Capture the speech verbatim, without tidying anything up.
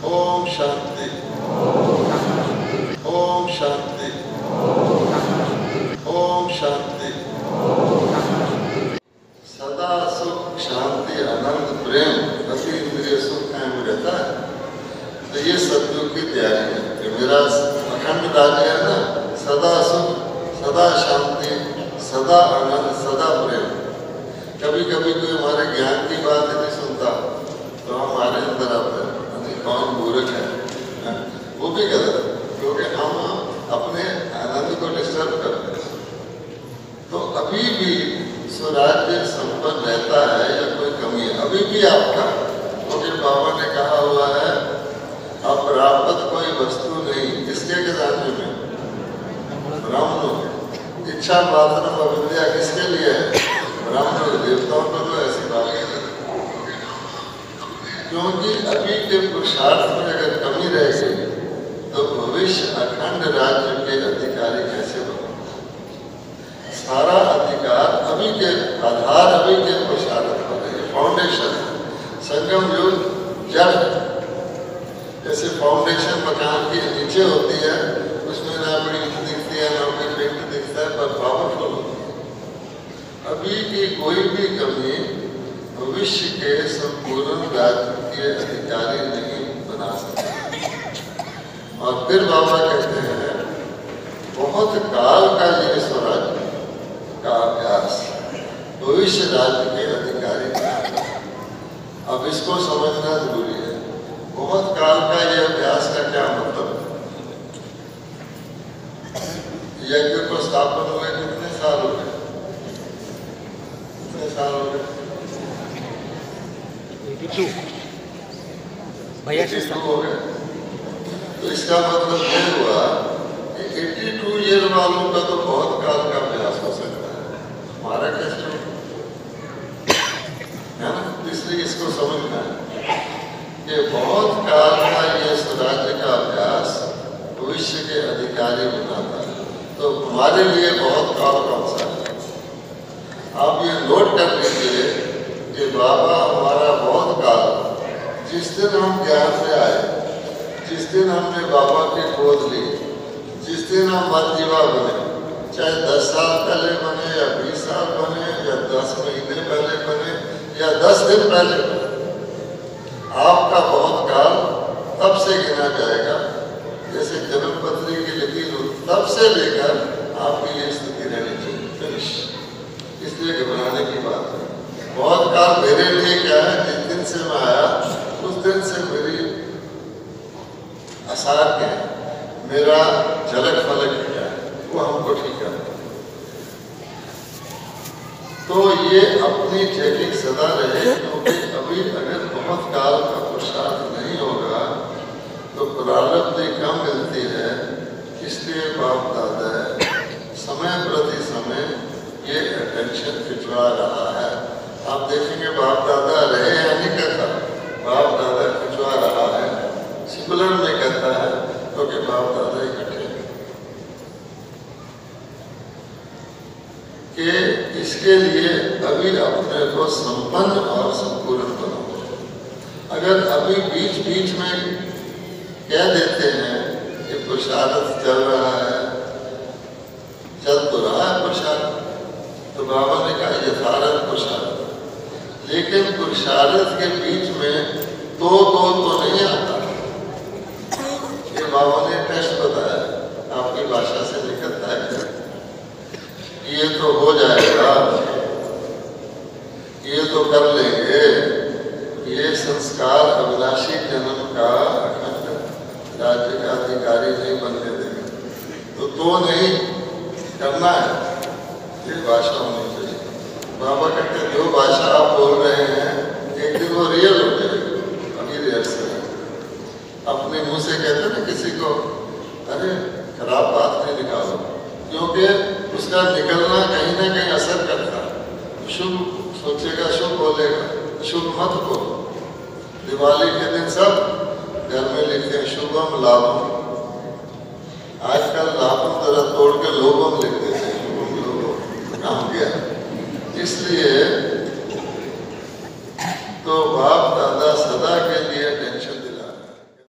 ओम शांति, ओम शांति, ओम शांति। सदा सुख शांति आनंद प्रेम अति इंद्रिय सुख कायम रहता है। तो ये सतयुग की तैयारी है कि मेरा अखंड राज्य है ना, सदा सुख, सदा शांति, सदा आनंद, सदा प्रेम। कभी कभी कोई हमारे ज्ञान की बात नहीं सुनता तो हमारे अंदर आता है कौन मूर्ख है, वो भी गलत है, क्योंकि हम अपने आनंद को डिस्टर्ब करते हैं। तो अभी भी स्वराज्य संपन्न रहता है या कोई कमी है अभी भी आपका, क्योंकि बाबा ने कहा हुआ है अप्राप्त कोई वस्तु नहीं, किसके के जानने में, ब्राह्मणों के। इच्छा मात्र अविद्या किसके लिए है, ब्राह्मणों, देवताओं को तो ऐसी बात है। क्योंकि अभी के पुरुषार्थ में अगर कमी रहेगी तो भविष्य अखंड राज्य के अधिकारी कैसे बने। सारा अधिकार अभी के आधार, अभी के पुरुषार्थ पर है, फाउंडेशन है। संगम युग जड़, जैसे फाउंडेशन मकान के नीचे होती है, उसमें ना बड़ी दिखती है ना कोई पेंट दिखता है, पर पावरफुल होती है। अभी की कोई भी कमी भविष्य के संपूर्ण राज्य के अधिकारी नहीं बना सकते। और फिर बाबा कहते हैं बहुत काल का ये स्वराज्य का अभ्यास भविष्य राज्य के अधिकारी बना। अब इसको समझना जरूरी है। बहुत काल का ये अभ्यास का क्या मतलब है। यज्ञ को स्थापन हुए कितने साल हो गए, कितने साल हो गए, भैया से हो गए। तो इसका मतलब ये हुआ कि बयासी ईयर वालों का तो बहुत काल का अभ्यास हो सकता है, हमारा कैसे है ना। इसलिए इसको समझना है कि बहुत काल का ये स्वराज्य का अभ्यास भविष्य के अधिकारी बनाता है। तो हमारे लिए बहुत काल कौन सा है, आप ये नोट कर लीजिए कि बाबा हमारा बहुत काल, जिस दिन हम ज्ञान में आए, जिस दिन हमने बाबा की गोद ली, जिस दिन हम मरजीवा बने, चाहे दस साल पहले बने या बीस साल बने या दस महीने पहले बने या दस दिन पहले बने, आपका बहुत काल तब से गिना जाएगा जैसे जन्म पत्री की लिखी हो, तब से लेकर आपकी ये स्थिति रहनी चाहिए, फिनिश। इसलिए घबराने की बात है। बहुत काल मेरे लिए क्या है, जिस दिन से मैं आया उस दिन से मेरी आसार क्या है, मेरा झलक फलक क्या है, वो हमको ठीक है। तो ये अपनी चेकिंग सदा रहे, क्योंकि अभी अगर बहुत काल का पुरुषार्थ नहीं होगा तो प्रारब्ध कम मिलती है। इसलिए बाप दादा समय प्रति समय ये अटेंशन खिंचवा रहा है। आप देखेंगे बाप दादा रहे या नहीं कहता, बाप दादा खिंचवा रहा है, सिकुलर में कहता है, क्योंकि तो बाप दादा इकट्ठे कि इसके लिए अभी अपने को संपन्न और संपूर्ण बनाओ। अगर अभी बीच बीच में कह देते हैं कि पुरुषार्थ चल रहा है, चल तो रहा है पुरुषार्थ, तो बाबा ने कहा यथार्थ पुरुषार्थ, लेकिन पुरुषार्थ के बीच में तो तो तो नहीं आता। ये बाबा ने टेस्ट बताया, आपकी भाषा से निकलता है, ये तो हो जाएगा, ये तो कर लेंगे, ये संस्कार अविनाशी जन्म का अखंड राज्य का अधिकारी नहीं बनने देगा, तो तो नहीं करना है। ये भाषा होनी चाहिए। बाबा कहते हैं जो भाषा आप बोल रहे हैं एक दिन वो रियल हो जाएगी, अभी रिहर्सल है। अपने मुंह से कहते हैं ना किसी को, अरे खराब बात नहीं निकालो, क्योंकि उसका निकलना कहीं ना कहीं असर करता है। शुभ सोचेगा शुभ बोलेगा, शुभ मत बोलो। दिवाली के दिन सब घर में लिखते हैं शुभम लाभम, आजकल लाभम जरा तोड़ के लोभम लिख देते हैं, शुभम लोभम, काम किया। इसलिए